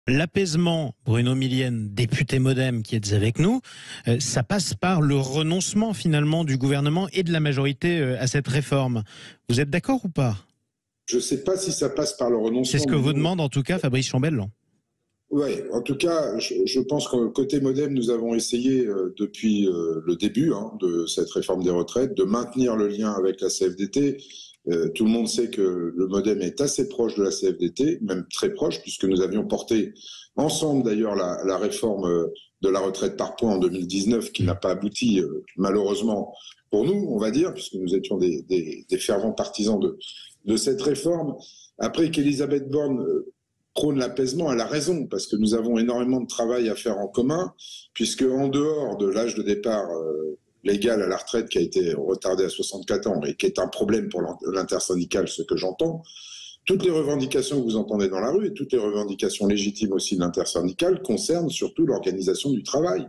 L'apaisement, Bruno Millienne, député MoDem qui êtes avec nous, ça passe par le renoncement finalement du gouvernement et de la majorité à cette réforme. Vous êtes d'accord ou pas? Je ne sais pas si ça passe par le renoncement. C'est ce que vous demande en tout cas Fabrice Chambellan. Oui, en tout cas, je pense que côté MoDem, nous avons essayé depuis le début de cette réforme des retraites de maintenir le lien avec la CFDT. Tout le monde sait que le MoDem est assez proche de la CFDT, même très proche, puisque nous avions porté ensemble d'ailleurs la réforme de la retraite par points en 2019, qui n'a pas abouti malheureusement pour nous, on va dire, puisque nous étions des fervents partisans de cette réforme. Après qu'Elisabeth Borne prône l'apaisement, elle a raison, parce que nous avons énormément de travail à faire en commun, puisque en dehors de l'âge de départ légal à la retraite qui a été retardé à 64 ans et qui est un problème pour l'intersyndicale, ce que j'entends, toutes les revendications que vous entendez dans la rue et toutes les revendications légitimes aussi de l'intersyndicale concernent surtout l'organisation du travail.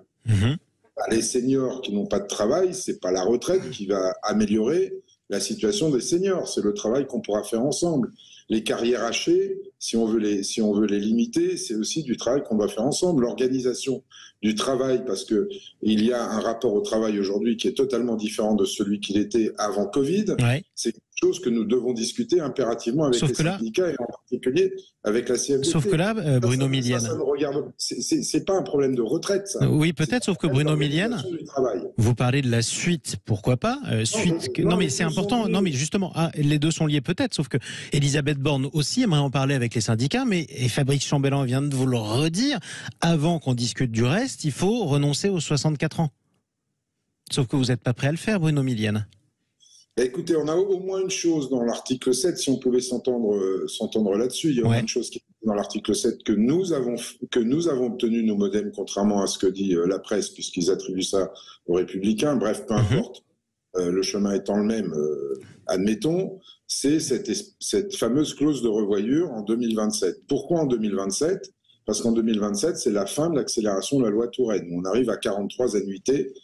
Les seniors qui n'ont pas de travail, c'est pas la retraite qui va améliorer la situation des seniors, c'est le travail qu'on pourra faire ensemble. Les carrières hachées, si on veut les limiter, c'est aussi du travail qu'on doit faire ensemble. L'organisation du travail, parce que il y a un rapport au travail aujourd'hui qui est totalement différent de celui qu'il était avant Covid. Ouais. C'est quelque chose que nous devons discuter impérativement avec les syndicats et en particulier avec la CFDT. Sauf que là, Bruno Millienne, ça me regarde. C'est pas un problème de retraite, ça. Oui, peut-être, sauf que Bruno Millienne, vous parlez de la suite, pourquoi pas Non, mais c'est important. Non, mais justement, les deux sont liés peut-être, sauf que Elisabeth Borne aussi aimerait en parler avec les syndicats, mais et Fabrice Chambellan vient de vous le redire, avant qu'on discute du reste, il faut renoncer aux 64 ans. Sauf que vous n'êtes pas prêt à le faire, Bruno Millienne. Écoutez, on a au moins une chose dans l'article 7, si on pouvait s'entendre là-dessus. Il y a au moins une chose qui est dans l'article 7 que nous avons obtenu, nos MoDem, contrairement à ce que dit la presse, puisqu'ils attribuent ça aux Républicains. Bref, peu importe, le chemin étant le même, admettons, c'est cette fameuse clause de revoyure en 2027. Pourquoi en 2027 ? Parce qu'en 2027, c'est la fin de l'accélération de la loi Touraine. On arrive à 43 annuités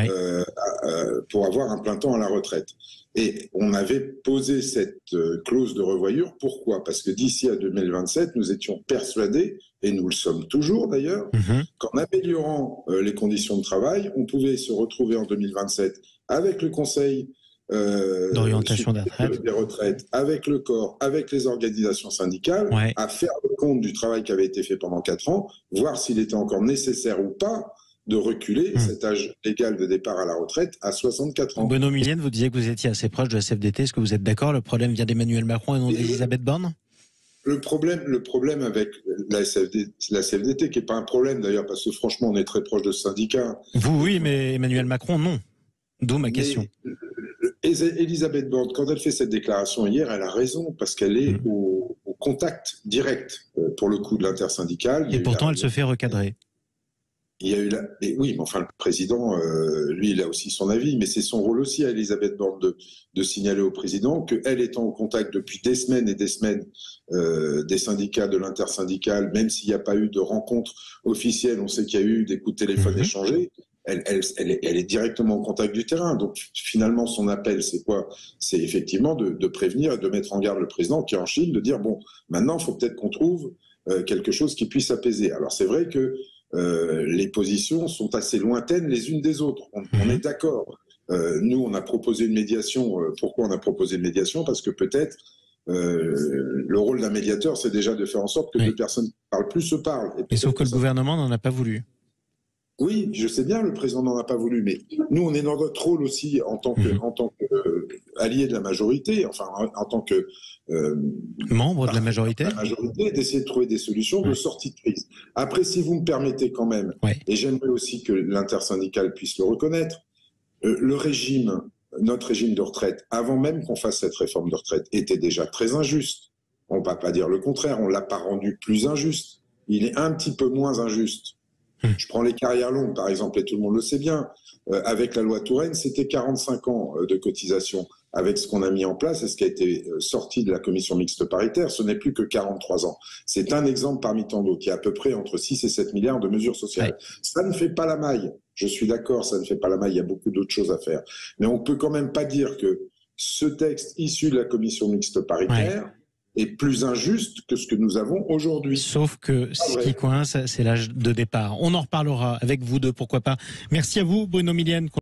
pour avoir un plein temps à la retraite. Et on avait posé cette clause de revoyure. Pourquoi ? Parce que d'ici à 2027, nous étions persuadés, et nous le sommes toujours d'ailleurs, qu'en améliorant les conditions de travail, on pouvait se retrouver en 2027 avec le Conseil d'orientation des retraites, avec le corps, avec les organisations syndicales, à faire le compte du travail qui avait été fait pendant 4 ans, voir s'il était encore nécessaire ou pas de reculer cet âge légal de départ à la retraite à 64 ans. Bruno Millienne, vous disiez que vous étiez assez proche de la CFDT. Est-ce que vous êtes d'accord? Le problème vient d'Emmanuel Macron et non d'Elisabeth Borne? Le problème avec la CFDT, qui n'est pas un problème d'ailleurs, parce que franchement, on est très proche de ce syndicat. Vous, oui, mais Emmanuel Macron, non. D'où ma question. Elisabeth Borne, quand elle fait cette déclaration hier, elle a raison, parce qu'elle est au contact direct, pour le coup, de l'intersyndicale. Et pourtant, elle se fait recadrer. Il y a eu oui, mais enfin, le président, lui, il a aussi son avis, mais c'est son rôle aussi à Elisabeth Borne de signaler au président qu'elle étant au contact depuis des semaines et des semaines des syndicats, de l'intersyndicale, même s'il n'y a pas eu de rencontre officielle, on sait qu'il y a eu des coups de téléphone échangés, elle est directement au contact du terrain. Donc finalement, son appel, c'est quoi? C'est effectivement de prévenir et de mettre en garde le président qui est en Chine, de dire, bon, maintenant, il faut peut-être qu'on trouve quelque chose qui puisse apaiser. Alors c'est vrai que les positions sont assez lointaines les unes des autres. On est d'accord. Nous, on a proposé une médiation. Pourquoi on a proposé une médiation? Parce que peut-être le rôle d'un médiateur, c'est déjà de faire en sorte que deux personnes qui ne parlent plus se parlent. Et sauf que le gouvernement n'en a pas voulu. Oui, je sais bien, le président n'en a pas voulu, mais nous, on est dans notre rôle aussi en tant que allié de la majorité, enfin en tant que membre de la majorité, d'essayer de trouver des solutions de sortie de crise. Après, si vous me permettez quand même, et j'aimerais aussi que l'intersyndicale puisse le reconnaître, notre régime de retraite, avant même qu'on fasse cette réforme de retraite, était déjà très injuste. On ne va pas dire le contraire, on ne l'a pas rendu plus injuste. Il est un petit peu moins injuste. Je prends les carrières longues, par exemple, et tout le monde le sait bien. Avec la loi Touraine, c'était 45 ans de cotisation. Avec ce qu'on a mis en place et ce qui a été sorti de la commission mixte paritaire, ce n'est plus que 43 ans. C'est un exemple parmi tant d'autres. Il y a à peu près entre 6 et 7 milliards de mesures sociales. Ça ne fait pas la maille. Je suis d'accord, ça ne fait pas la maille. Il y a beaucoup d'autres choses à faire. Mais on ne peut quand même pas dire que ce texte issu de la commission mixte paritaire est plus injuste que ce que nous avons aujourd'hui. Sauf que ce qui coince, c'est l'âge de départ. On en reparlera avec vous deux, pourquoi pas. Merci à vous, Bruno Millienne.